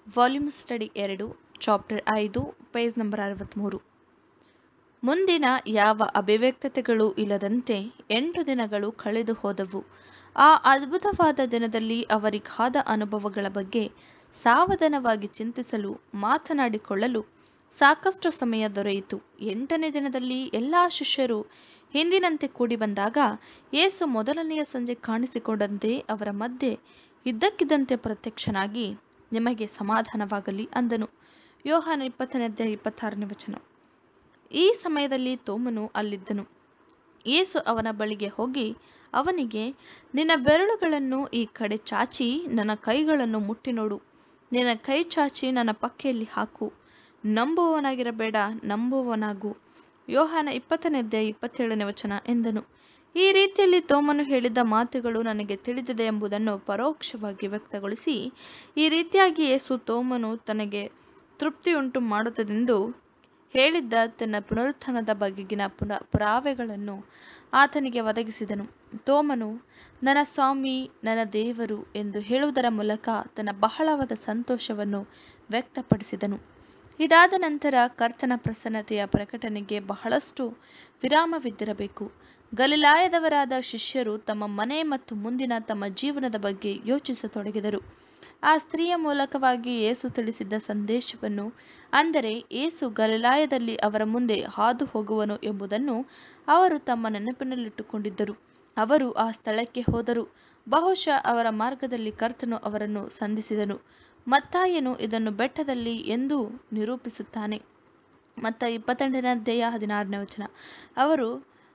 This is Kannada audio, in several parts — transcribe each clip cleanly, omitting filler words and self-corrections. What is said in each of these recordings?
Volume study 2, chapter 5, page number 63. ಮುಂದಿನ ಯಾವ ಅಭಿವ್ಯಕ್ತತೆಗಳೂ ಇಲ್ಲದಂತೆ 8 ದಿನಗಳು ಕಳೆದು ಹೋದವು. ಆ ಅದ್ಭುತವಾದ ದಿನದಲ್ಲಿ ಅವರಿಗಾದ ಅನುಭವಗಳ ಬಗ್ಗೆ ಸಾವಧಾನವಾಗಿ ಚಿಂತಿಸಲು, ಮಾತನಾಡಿಕೊಳ್ಳಲು ಸಾಕಷ್ಟು ಸಮಯ ದೊರೆಯಿತು. 8ನೇ ದಿನದಲ್ಲಿ ಎಲ್ಲ ಶಿಷ್ಯರು ಹಿಂದಿನಂತೆ ಕೂಡಿ ಬಂದಾಗ ಯೇಸು ಮೊದಲನೆಯ ಸಂಜೆ ಕಾಣಿಸಿಕೊಂಡಂತೆ ಅವರ ಮಧ್ಯೆ ಇದ್ದಕ್ಕಿದ್ದಂತೆ ಪ್ರತ್ಯಕ್ಷನಾಗಿ, ನಿಮಗೆ ಸಮಾಧಾನವಾಗಲಿ ಅಂದನು. ಯೋಹಾನ 20:26. ಈ ಸಮಯದಲ್ಲಿ ತೋಮನು ಅಲ್ಲಿದ್ದನು. ಯೇಸು ಅವನ ಬಳಿಗೆ ಹೋಗಿ ಅವನಿಗೆ, ನಿನ್ನ ಬೆರಳುಗಳನ್ನು ಈ ಕಡೆ ಚಾಚಿ ನನ್ನ ಕೈಗಳನ್ನು ಮುಟ್ಟಿ ನೋಡು. ನಿನ್ನ ಕೈ ಚಾಚಿ ನನ್ನ ಪಕ್ಕೆಯಲ್ಲಿ ಹಾಕು. ನಂಬುವವನಾಗಿರಬೇಡ, ನಂಬುವವನಾಗು. ಯೋಹಾನ 20:27 ಎಂದನು. ಈ ರೀತಿಯಲ್ಲಿ ತೋಮನು ಹೇಳಿದ ಮಾತುಗಳು ನನಗೆ ತಿಳಿದಿದೆ ಎಂಬುದನ್ನು ಪರೋಕ್ಷವಾಗಿ ವ್ಯಕ್ತಗೊಳಿಸಿ, ಈ ರೀತಿಯಾಗಿ ಯೇಸು ತೋಮನು ತನಗೆ ತೃಪ್ತಿಯುಂಟು ಮಾಡುತ್ತದೆಂದು ಹೇಳಿದ್ದ ತನ್ನ ಪುನರುತ್ಥಾನದ ಬಗೆಗಿನ ಪುರಾವೆಗಳನ್ನು ಆತನಿಗೆ ಒದಗಿಸಿದನು. ತೋಮನು ನನ್ನ ಸ್ವಾಮಿ, ನನ್ನ ದೇವರು ಎಂದು ಹೇಳುವುದರ ಮೂಲಕ ತನ್ನ ಬಹಳವಾದ ಸಂತೋಷವನ್ನು ವ್ಯಕ್ತಪಡಿಸಿದನು. ಇದಾದ ನಂತರ ಕರ್ತನ ಪ್ರಸನ್ನತೆಯ ಪ್ರಕಟಣೆಗೆ ಬಹಳಷ್ಟು ವಿರಾಮವಿದ್ದಿರಬೇಕು. ಗಲಿಲಾಯದವರಾದ ಶಿಷ್ಯರು ತಮ್ಮ ಮನೆ ಮತ್ತು ಮುಂದಿನ ತಮ್ಮ ಜೀವನದ ಬಗ್ಗೆ ಯೋಚಿಸತೊಡಗಿದರು. ಆ ಸ್ತ್ರೀಯ ಮೂಲಕವಾಗಿ ಯೇಸು ತಿಳಿಸಿದ್ದ ಸಂದೇಶವನ್ನು, ಅಂದರೆ ಯೇಸು ಗಲಿಲಾಯದಲ್ಲಿ ಅವರ ಮುಂದೆ ಹಾದು ಹೋಗುವನು ಎಂಬುದನ್ನು ಅವರು ತಮ್ಮ ನೆನಪಿನಲ್ಲಿಟ್ಟುಕೊಂಡಿದ್ದರು. ಅವರು ಆ ಸ್ಥಳಕ್ಕೆ ಹೋದರು. ಬಹುಶಃ ಅವರ ಮಾರ್ಗದಲ್ಲಿ ಕರ್ತನು ಅವರನ್ನು ಸಂಧಿಸಿದನು. ಮತ್ತಾಯನು ಇದನ್ನು ಬೆಟ್ಟದಲ್ಲಿ ಎಂದು ನಿರೂಪಿಸುತ್ತಾನೆ. ಮತ್ತಾಯ 28:16. ಅವರು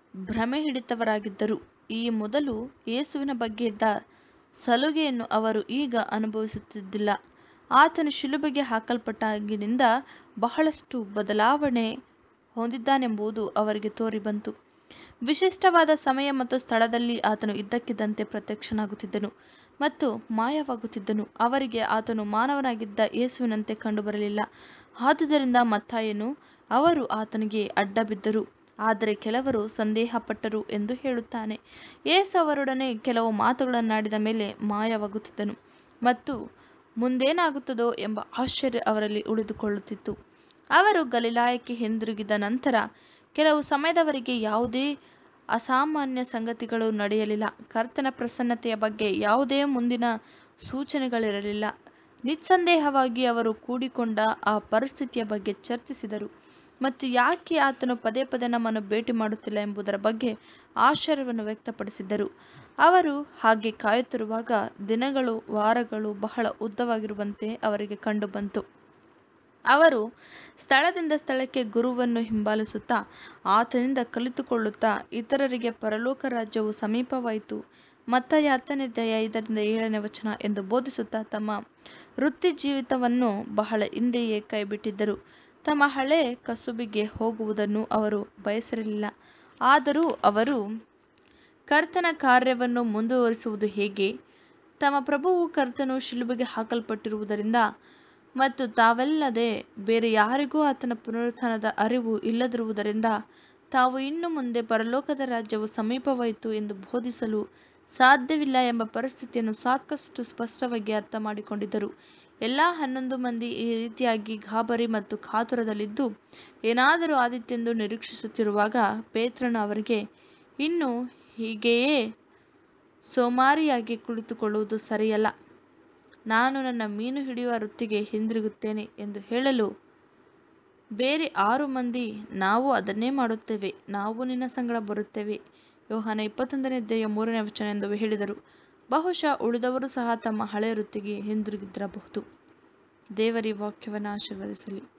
ಭ್ರಮೆಹಿಡಿತವರಾಗಿದ್ದರು. ಈ ಮೊದಲು ಯೇಸುವಿನ ಬಗ್ಗೆ ಇದ್ದ ಸಲುಗೆಯನ್ನು ಅವರು ಈಗ ಅನುಭವಿಸುತ್ತಿದ್ದಿಲ್ಲ. ಆತನು ಶಿಲುಬೆಗೆ ಹಾಕಲ್ಪಟ್ಟಾಗಿನಿಂದ ಬಹಳಷ್ಟು ಬದಲಾವಣೆ ಹೊಂದಿದ್ದಾನೆಂಬುದು ಅವರಿಗೆ ತೋರಿಬಂತು. ವಿಶಿಷ್ಟವಾದ ಸಮಯ ಮತ್ತು ಸ್ಥಳದಲ್ಲಿ ಆತನು ಇದ್ದಕ್ಕಿದ್ದಂತೆ ಪ್ರತ್ಯಕ್ಷನಾಗುತ್ತಿದ್ದನು ಮತ್ತು ಮಾಯವಾಗುತ್ತಿದ್ದನು. ಅವರಿಗೆ ಆತನು ಮಾನವನಾಗಿದ್ದ ಯೇಸುವಿನಂತೆ ಕಂಡುಬರಲಿಲ್ಲ. ಆದುದರಿಂದ ಮತ್ತಾಯನು, ಅವರು ಆತನಿಗೆ ಅಡ್ಡಬಿದ್ದರು, ಆದರೆ ಕೆಲವರು ಸಂದೇಹಪಟ್ಟರು ಎಂದು ಹೇಳುತ್ತಾನೆ. ಯೇಸು ಅವರೊಡನೆ ಕೆಲವು ಮಾತುಗಳನ್ನಾಡಿದ ಮೇಲೆ ಮಾಯವಾಗುತ್ತಿದ್ದನು ಮತ್ತು ಮುಂದೇನಾಗುತ್ತದೋ ಎಂಬ ಆಶ್ಚರ್ಯ ಅವರಲ್ಲಿ ಉಳಿದುಕೊಳ್ಳುತ್ತಿತ್ತು. ಅವರು ಗಲಿಲಾಯಕ್ಕೆ ಹಿಂದಿರುಗಿದ ನಂತರ ಕೆಲವು ಸಮಯದವರೆಗೆ ಯಾವುದೇ ಅಸಾಮಾನ್ಯ ಸಂಗತಿಗಳು ನಡೆಯಲಿಲ್ಲ. ಕರ್ತನ ಪ್ರಸನ್ನತೆಯ ಬಗ್ಗೆ ಯಾವುದೇ ಮುಂದಿನ ಸೂಚನೆಗಳಿರಲಿಲ್ಲ. ನಿಸ್ಸಂದೇಹವಾಗಿ ಅವರು ಕೂಡಿಕೊಂಡ ಆ ಪರಿಸ್ಥಿತಿಯ ಬಗ್ಗೆ ಚರ್ಚಿಸಿದರು ಮತ್ತು ಯಾಕೆ ಆತನು ಪದೇ ಪದೇ ನಮ್ಮನ್ನು ಭೇಟಿ ಮಾಡುತ್ತಿಲ್ಲ ಎಂಬುದರ ಬಗ್ಗೆ ಆಶ್ಚರ್ಯವನ್ನು ವ್ಯಕ್ತಪಡಿಸಿದ್ದರು. ಅವರು ಹಾಗೆ ಕಾಯುತ್ತಿರುವಾಗ ದಿನಗಳು, ವಾರಗಳು ಬಹಳ ಉದ್ದವಾಗಿರುವಂತೆ ಅವರಿಗೆ ಕಂಡುಬಂತು. ಅವರು ಸ್ಥಳದಿಂದ ಸ್ಥಳಕ್ಕೆ ಗುರುವನ್ನು ಹಿಂಬಾಲಿಸುತ್ತಾ ಆತನಿಂದ ಕಲಿತುಕೊಳ್ಳುತ್ತಾ ಇತರರಿಗೆ ಪರಲೋಕ ರಾಜ್ಯವು ಸಮೀಪವಾಯಿತು, ಮತ್ತಾಯ 10:5-7 ಎಂದು ಬೋಧಿಸುತ್ತಾ ತಮ್ಮ ವೃತ್ತಿ ಜೀವಿತವನ್ನು ಬಹಳ ಹಿಂದೆಯೇ ಕೈಬಿಟ್ಟಿದ್ದರು. ತಮ್ಮ ಹಳೆ ಕಸುಬಿಗೆ ಹೋಗುವುದನ್ನು ಅವರು ಬಯಸಿರಲಿಲ್ಲ. ಆದರೂ ಅವರು ಕರ್ತನ ಕಾರ್ಯವನ್ನು ಮುಂದುವರಿಸುವುದು ಹೇಗೆ? ತಮ್ಮ ಪ್ರಭುವು ಕರ್ತನು ಶಿಲುಬೆಗೆ ಹಾಕಲ್ಪಟ್ಟಿರುವುದರಿಂದ ಮತ್ತು ತಾವಲ್ಲದೆ ಬೇರೆ ಯಾರಿಗೂ ಆತನ ಪುನರುತ್ಥಾನದ ಅರಿವು ಇಲ್ಲದಿರುವುದರಿಂದ ತಾವು ಇನ್ನು ಮುಂದೆ ಪರಲೋಕದ ರಾಜ್ಯವು ಸಮೀಪವಾಯಿತು ಎಂದು ಬೋಧಿಸಲು ಸಾಧ್ಯವಿಲ್ಲ ಎಂಬ ಪರಿಸ್ಥಿತಿಯನ್ನು ಸಾಕಷ್ಟು ಸ್ಪಷ್ಟವಾಗಿ ಅರ್ಥ ಮಾಡಿಕೊಂಡಿದ್ದರು. ಎಲ್ಲ 11 ಮಂದಿ ಈ ರೀತಿಯಾಗಿ ಗಾಬರಿ ಮತ್ತು ಕಾತುರದಲ್ಲಿದ್ದು ಏನಾದರೂ ಆದೀತೆಂದು ನಿರೀಕ್ಷಿಸುತ್ತಿರುವಾಗ ಪೇತ್ರನು ಅವರಿಗೆ, ಇನ್ನು ಹೀಗೆಯೇ ಸೋಮಾರಿಯಾಗಿ ಕುಳಿತುಕೊಳ್ಳುವುದು ಸರಿಯಲ್ಲ. ನಾನು ನನ್ನ ಮೀನು ಹಿಡಿಯುವ ವೃತ್ತಿಗೆ ಹಿಂದಿರುಗುತ್ತೇನೆ ಎಂದು ಹೇಳಲು, ಬೇರೆ 6 ಮಂದಿ, ನಾವು ಅದನ್ನೇ ಮಾಡುತ್ತೇವೆ, ನಾವು ನಿನ್ನ ಸಂಗಡ ಬರುತ್ತೇವೆ, ಯೋಹಾನ 21:3 ಎಂದು ಹೇಳಿದರು. ಬಹುಶಃ ಉಳಿದವರು ಸಹ ತಮ್ಮ ಹಳೆಯ ವೃತ್ತಿಗೆ ಹಿಂದಿರುಗಿದ್ದಿರಬಹುದು. ದೇವರ ವಾಕ್ಯವನ್ನು ಆಶೀರ್ವದಿಸಲಿ.